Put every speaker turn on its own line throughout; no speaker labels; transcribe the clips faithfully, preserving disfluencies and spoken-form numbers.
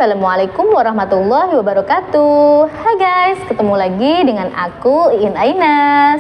Assalamualaikum warahmatullahi wabarakatuh. Hai guys, ketemu lagi dengan aku Iin Ainas.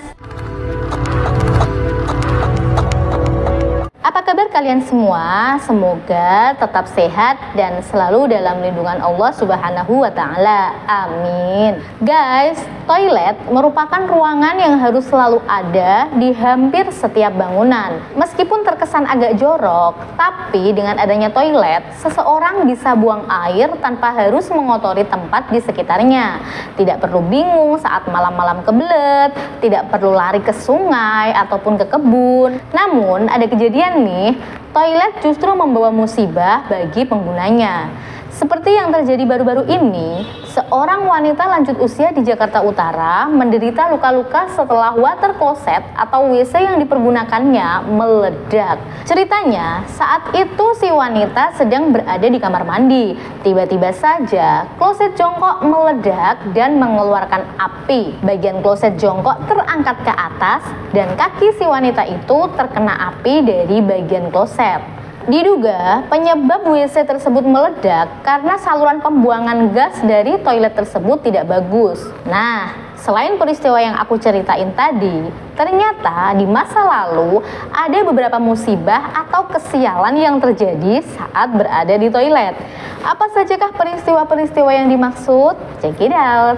Apa kabar kalian semua? Semoga tetap sehat dan selalu dalam lindungan Allah Subhanahu wa Ta'ala. Amin. Guys, toilet merupakan ruangan yang harus selalu ada di hampir setiap bangunan. Meskipun terkesan agak jorok, tapi dengan adanya toilet, seseorang bisa buang air tanpa harus mengotori tempat di sekitarnya. Tidak perlu bingung saat malam-malam kebelet, tidak perlu lari ke sungai ataupun ke kebun. Namun, ada kejadian nih, toilet justru membawa musibah bagi penggunanya. Seperti yang terjadi baru-baru ini, seorang wanita lanjut usia di Jakarta Utara menderita luka-luka setelah water closet atau W C yang dipergunakannya meledak. Ceritanya, saat itu si wanita sedang berada di kamar mandi. Tiba-tiba saja, kloset jongkok meledak dan mengeluarkan api. Bagian kloset jongkok terangkat ke atas dan kaki si wanita itu terkena api dari bagian kloset. Diduga penyebab W C tersebut meledak karena saluran pembuangan gas dari toilet tersebut tidak bagus. Nah, selain peristiwa yang aku ceritain tadi, ternyata di masa lalu ada beberapa musibah atau kesialan yang terjadi saat berada di toilet. Apa sajakah peristiwa-peristiwa yang dimaksud? Check it out.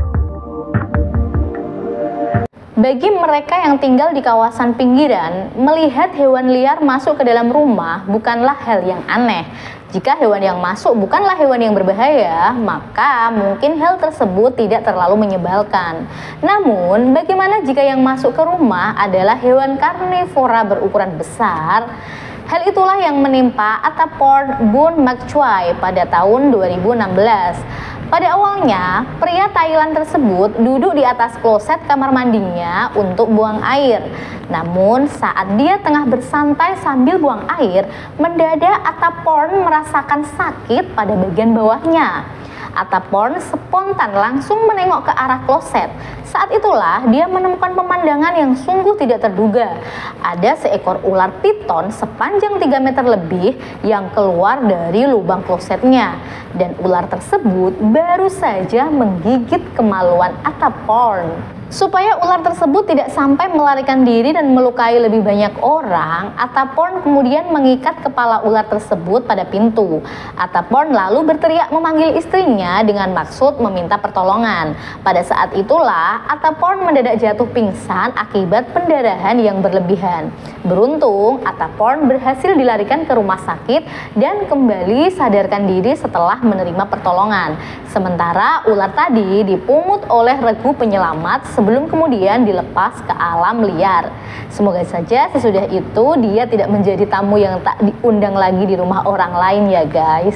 Bagi mereka yang tinggal di kawasan pinggiran, melihat hewan liar masuk ke dalam rumah bukanlah hal yang aneh. Jika hewan yang masuk bukanlah hewan yang berbahaya, maka mungkin hal tersebut tidak terlalu menyebalkan. Namun, bagaimana jika yang masuk ke rumah adalah hewan karnivora berukuran besar? Hal itulah yang menimpa Attaport Boon Mak Choy pada tahun dua ribu enam belas. Pada awalnya, pria Thailand tersebut duduk di atas kloset kamar mandinya untuk buang air. Namun, saat dia tengah bersantai sambil buang air, mendadak Attaport merasakan sakit pada bagian bawahnya. Attaport spontan langsung menengok ke arah kloset. Saat itulah dia menemukan pemandangan yang sungguh tidak terduga. Ada seekor ular piton sepanjang tiga meter lebih yang keluar dari lubang klosetnya. Dan ular tersebut baru saja menggigit kemaluan Attaport. Supaya ular tersebut tidak sampai melarikan diri dan melukai lebih banyak orang, Attaport kemudian mengikat kepala ular tersebut pada pintu. Attaport lalu berteriak memanggil istrinya dengan maksud meminta pertolongan. Pada saat itulah Attaport mendadak jatuh pingsan akibat pendarahan yang berlebihan. Beruntung, Attaport berhasil dilarikan ke rumah sakit dan kembali sadarkan diri setelah menerima pertolongan. Sementara ular tadi dipungut oleh regu penyelamat sebelum kemudian dilepas ke alam liar. Semoga saja sesudah itu dia tidak menjadi tamu yang tak diundang lagi di rumah orang lain ya guys.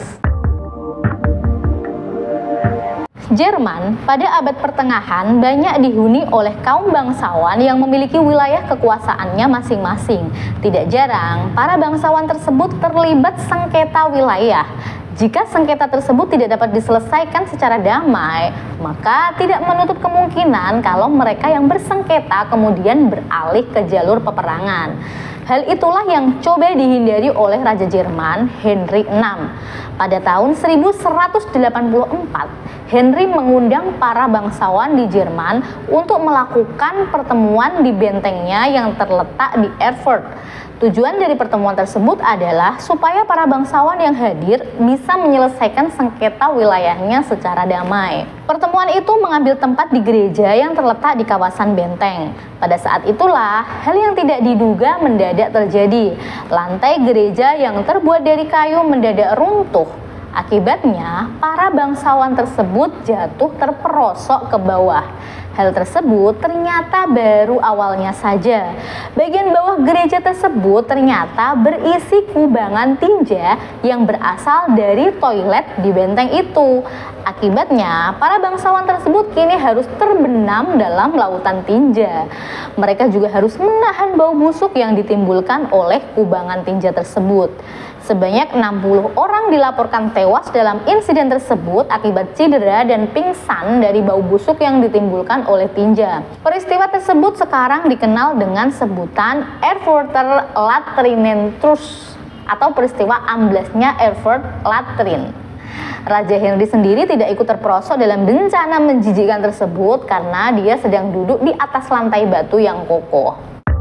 Jerman pada abad pertengahan banyak dihuni oleh kaum bangsawan yang memiliki wilayah kekuasaannya masing-masing. Tidak jarang, para bangsawan tersebut terlibat sengketa wilayah. Jika sengketa tersebut tidak dapat diselesaikan secara damai, maka tidak menutup kemungkinan kalau mereka yang bersengketa kemudian beralih ke jalur peperangan. Hal itulah yang coba dihindari oleh Raja Jerman Henry enam. Pada tahun seribu seratus delapan puluh empat, Henry mengundang para bangsawan di Jerman untuk melakukan pertemuan di bentengnya yang terletak di Erfurt. Tujuan dari pertemuan tersebut adalah supaya para bangsawan yang hadir bisa menyelesaikan sengketa wilayahnya secara damai. Pertemuan itu mengambil tempat di gereja yang terletak di kawasan benteng. Pada saat itulah hal yang tidak diduga mendadak terjadi. Lantai gereja yang terbuat dari kayu mendadak runtuh. Akibatnya, para bangsawan tersebut jatuh terperosok ke bawah. Hal tersebut ternyata baru awalnya saja. Bagian bawah gereja tersebut ternyata berisi kubangan tinja yang berasal dari toilet di benteng itu. Akibatnya, para bangsawan tersebut kini harus terbenam dalam lautan tinja. Mereka juga harus menahan bau busuk yang ditimbulkan oleh kubangan tinja tersebut. Sebanyak enam puluh orang dilaporkan tewas dalam insiden tersebut akibat cedera dan pingsan dari bau busuk yang ditimbulkan oleh tinja. Peristiwa tersebut sekarang dikenal dengan sebutan Erfurter Latrinentrus atau peristiwa amblasnya Erfurt Latrin. Raja Henry sendiri tidak ikut terperosok dalam bencana menjijikkan tersebut karena dia sedang duduk di atas lantai batu yang kokoh.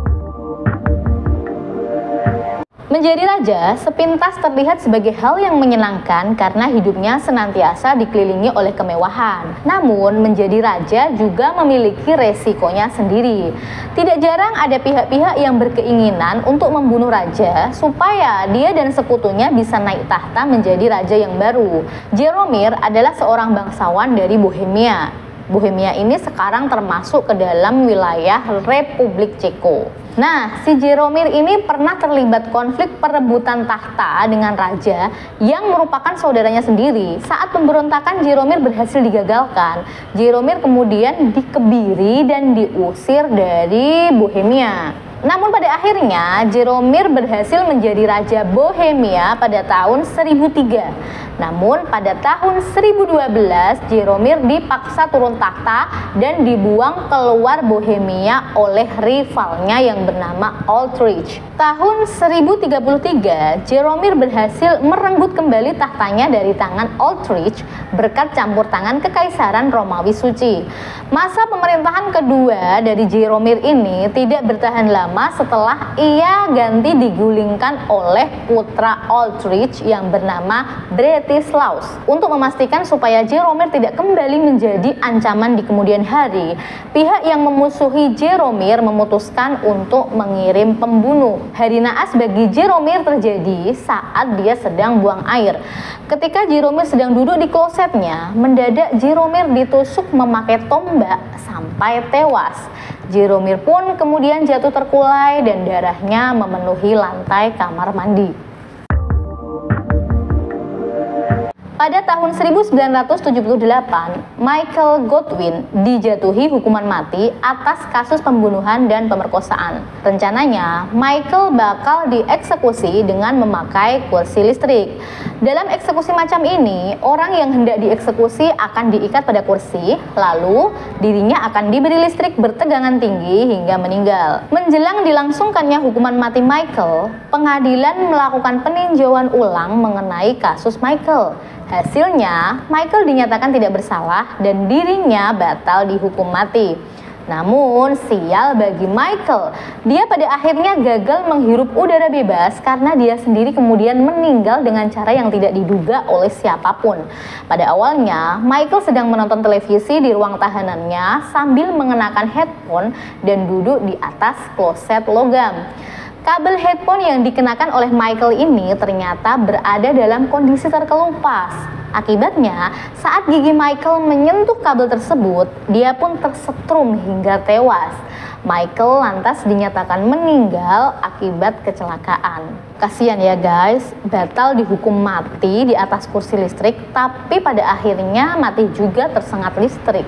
Menjadi raja sepintas terlihat sebagai hal yang menyenangkan karena hidupnya senantiasa dikelilingi oleh kemewahan. Namun, menjadi raja juga memiliki resikonya sendiri. Tidak jarang ada pihak-pihak yang berkeinginan untuk membunuh raja supaya dia dan sekutunya bisa naik tahta menjadi raja yang baru. Jaromir adalah seorang bangsawan dari Bohemia. Bohemia ini sekarang termasuk ke dalam wilayah Republik Ceko. Nah, si Jaromir ini pernah terlibat konflik perebutan tahta dengan raja yang merupakan saudaranya sendiri. Saat pemberontakan Jaromir berhasil digagalkan, Jaromir kemudian dikebiri dan diusir dari Bohemia. Namun pada akhirnya Jaromir berhasil menjadi raja Bohemia pada tahun seribu tiga. Namun pada tahun seribu dua belas Jaromir dipaksa turun tahta dan dibuang keluar Bohemia oleh rivalnya yang bernama Ulrich. Tahun seribu tiga puluh tiga Jaromir berhasil merenggut kembali tahtanya dari tangan Ulrich berkat campur tangan Kekaisaran Romawi Suci. Masa pemerintahan kedua dari Jaromir ini tidak bertahan lama setelah ia ganti digulingkan oleh putra Ulrich yang bernama Bretislaus. Untuk memastikan supaya Jaromir tidak kembali menjadi ancaman di kemudian hari, pihak yang memusuhi Jaromir memutuskan untuk mengirim pembunuh. Hari naas bagi Jaromir terjadi saat dia sedang buang air. Ketika Jaromir sedang duduk di klosetnya, mendadak Jaromir ditusuk memakai tombak sampai tewas. Jaromir pun kemudian jatuh terkulai dan darahnya memenuhi lantai kamar mandi. Pada tahun seribu sembilan ratus tujuh puluh delapan, Michael Godwin dijatuhi hukuman mati atas kasus pembunuhan dan pemerkosaan. Rencananya, Michael bakal dieksekusi dengan memakai kursi listrik. Dalam eksekusi macam ini, orang yang hendak dieksekusi akan diikat pada kursi, lalu dirinya akan diberi listrik bertegangan tinggi hingga meninggal. Menjelang dilangsungkannya hukuman mati Michael, pengadilan melakukan peninjauan ulang mengenai kasus Michael. Hasilnya, Michael dinyatakan tidak bersalah dan dirinya batal dihukum mati. Namun, sial bagi Michael, dia pada akhirnya gagal menghirup udara bebas karena dia sendiri kemudian meninggal dengan cara yang tidak diduga oleh siapapun. Pada awalnya, Michael sedang menonton televisi di ruang tahanannya sambil mengenakan headphone dan duduk di atas kloset logam. Kabel headphone yang dikenakan oleh Michael ini ternyata berada dalam kondisi terkelupas. Akibatnya, saat gigi Michael menyentuh kabel tersebut, dia pun tersetrum hingga tewas. Michael lantas dinyatakan meninggal akibat kecelakaan. Kasian ya guys, batal dihukum mati di atas kursi listrik, tapi pada akhirnya mati juga tersengat listrik.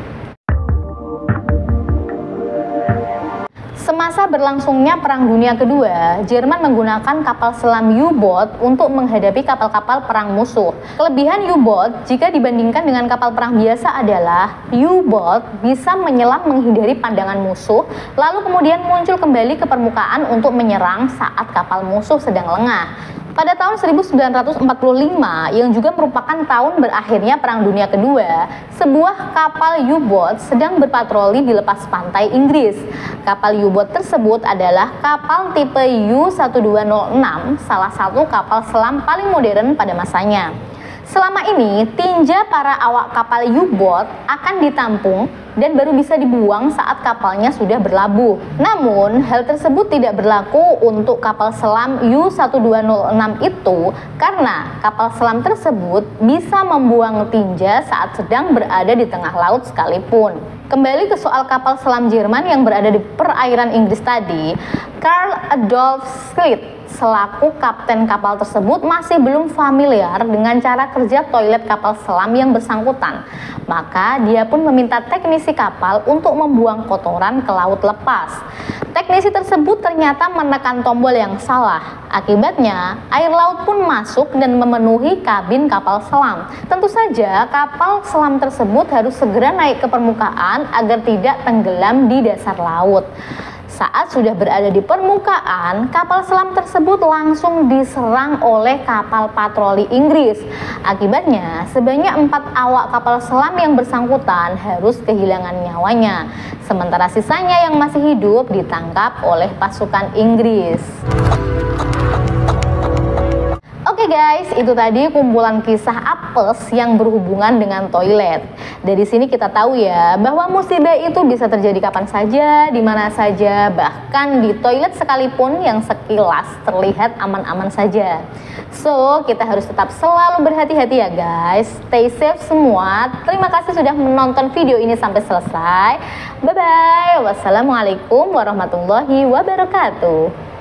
Semasa berlangsungnya Perang Dunia Kedua, Jerman menggunakan kapal selam U-boat untuk menghadapi kapal-kapal perang musuh. Kelebihan U-boat jika dibandingkan dengan kapal perang biasa adalah U-boat bisa menyelam menghindari pandangan musuh, lalu kemudian muncul kembali ke permukaan untuk menyerang saat kapal musuh sedang lengah. Pada tahun seribu sembilan ratus empat puluh lima, yang juga merupakan tahun berakhirnya Perang Dunia Kedua, sebuah kapal U-boat sedang berpatroli di lepas pantai Inggris. Kapal U-boat tersebut adalah kapal tipe U seribu dua ratus enam, salah satu kapal selam paling modern pada masanya. Selama ini, tinja para awak kapal U-boat akan ditampung dan baru bisa dibuang saat kapalnya sudah berlabuh. Namun, hal tersebut tidak berlaku untuk kapal selam U seribu dua ratus enam itu karena kapal selam tersebut bisa membuang tinja saat sedang berada di tengah laut sekalipun. Kembali ke soal kapal selam Jerman yang berada di perairan Inggris tadi, Karl Adolf Schlitt selaku kapten kapal tersebut masih belum familiar dengan cara kerja toilet kapal selam yang bersangkutan. Maka dia pun meminta teknisi kapal untuk membuang kotoran ke laut lepas. Teknisi tersebut ternyata menekan tombol yang salah. Akibatnya, air laut pun masuk dan memenuhi kabin kapal selam. Tentu saja, kapal selam tersebut harus segera naik ke permukaan agar tidak tenggelam di dasar laut. Saat sudah berada di permukaan, kapal selam tersebut langsung diserang oleh kapal patroli Inggris. Akibatnya, sebanyak empat awak kapal selam yang bersangkutan harus kehilangan nyawanya. Sementara sisanya yang masih hidup ditangkap oleh pasukan Inggris. Oke guys, itu tadi kumpulan kisah apes yang berhubungan dengan toilet. Dari sini kita tahu ya bahwa musibah itu bisa terjadi kapan saja, di mana saja, bahkan di toilet sekalipun yang sekilas terlihat aman-aman saja. So, kita harus tetap selalu berhati-hati ya guys. Stay safe semua. Terima kasih sudah menonton video ini sampai selesai. Bye bye. Wassalamualaikum warahmatullahi wabarakatuh.